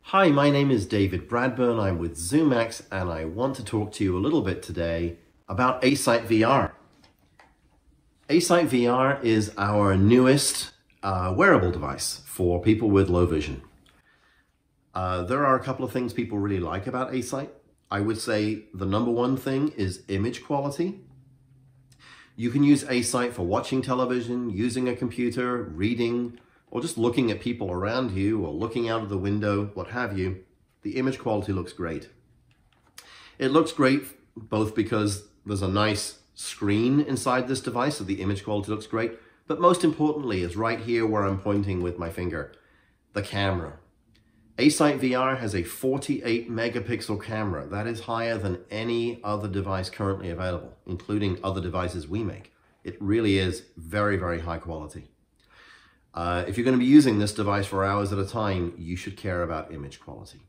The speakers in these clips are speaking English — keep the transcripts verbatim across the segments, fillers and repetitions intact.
Hi, my name is David Bradburn. I'm with ZoomX, and I want to talk to you a little bit today about Acesight V R. Acesight V R is our newest uh, wearable device for people with low vision. Uh, there are a couple of things people really like about Acesight. I would say the number one thing is image quality. You can use Acesight for watching television, using a computer, reading, or just looking at people around you or looking out of the window, what have you. The image quality looks great. It looks great both because there's a nice screen inside this device, so the image quality looks great, but most importantly is right here where I'm pointing with my finger, the camera. Acesight V R has a forty-eight megapixel camera. That is higher than any other device currently available, including other devices we make. It really is very, very high quality. Uh, if you're going to be using this device for hours at a time, you should care about image quality.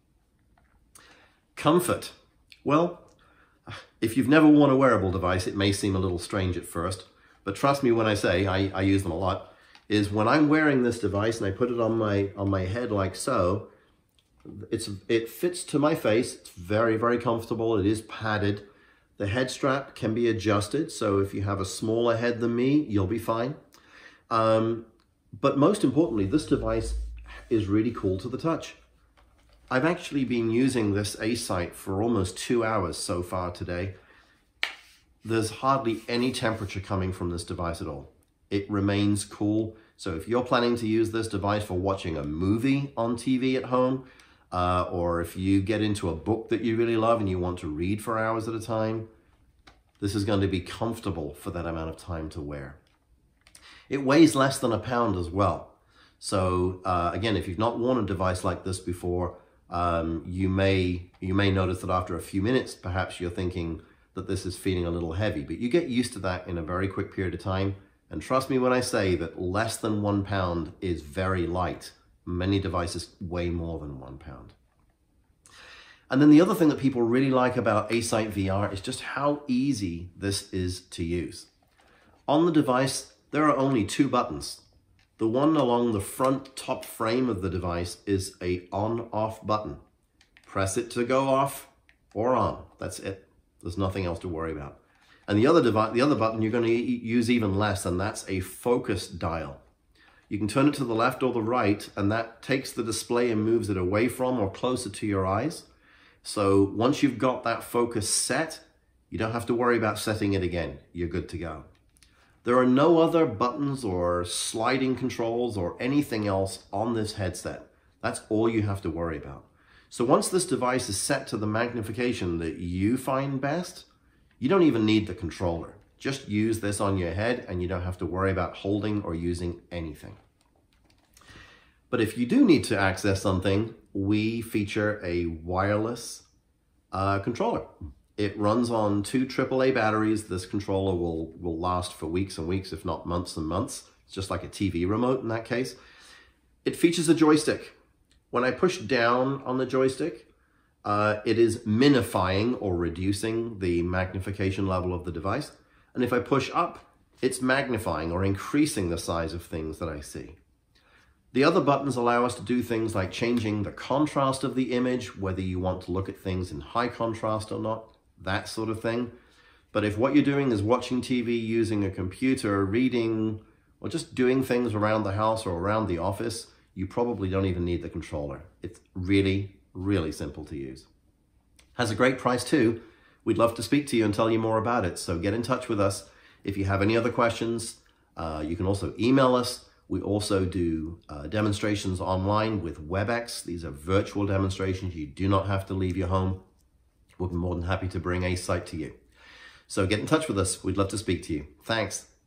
Comfort. Well, if you've never worn a wearable device, it may seem a little strange at first, but trust me when I say, I, I use them a lot, is when I'm wearing this device and I put it on my, on my head like so, it's, it fits to my face. It's very, very comfortable. It is padded. The head strap can be adjusted, so if you have a smaller head than me, you'll be fine. Um, But most importantly, this device is really cool to the touch. I've actually been using this Acesight for almost two hours so far today. There's hardly any temperature coming from this device at all. It remains cool. So if you're planning to use this device for watching a movie on T V at home, uh, or if you get into a book that you really love and you want to read for hours at a time, this is going to be comfortable for that amount of time to wear. It weighs less than a pound as well. So uh, again, if you've not worn a device like this before, um, you may you may notice that after a few minutes, perhaps you're thinking that this is feeling a little heavy, but you get used to that in a very quick period of time. And trust me when I say that less than one pound is very light. Many devices weigh more than one pound. And then the other thing that people really like about Acesight V R is just how easy this is to use. On the device, there are only two buttons. The one along the front top frame of the device is a on-off button. Press it to go off or on. That's it. There's nothing else to worry about. And the other device, the other button you're going to use even less, and that's a focus dial. You can turn it to the left or the right, and that takes the display and moves it away from or closer to your eyes. So once you've got that focus set, you don't have to worry about setting it again. You're good to go. There are no other buttons or sliding controls or anything else on this headset. That's all you have to worry about. So once this device is set to the magnification that you find best, you don't even need the controller. Just use this on your head and you don't have to worry about holding or using anything. But if you do need to access something, we feature a wireless uh, controller. It runs on two triple A batteries. This controller will, will last for weeks and weeks, if not months and months. It's just like a T V remote in that case. It features a joystick. When I push down on the joystick, uh, it is minifying or reducing the magnification level of the device. And if I push up, it's magnifying or increasing the size of things that I see. The other buttons allow us to do things like changing the contrast of the image, whether you want to look at things in high contrast or not. That sort of thing. But if what you're doing is watching T V, using a computer, reading, or just doing things around the house or around the office, you probably don't even need the controller. It's really, really simple to use. Has a great price too. We'd love to speak to you and tell you more about it. So get in touch with us. If you have any other questions, uh, you can also email us. We also do uh, demonstrations online with WebEx. These are virtual demonstrations. You do not have to leave your home. We'll be more than happy to bring Acesight to you. So get in touch with us. We'd love to speak to you. Thanks.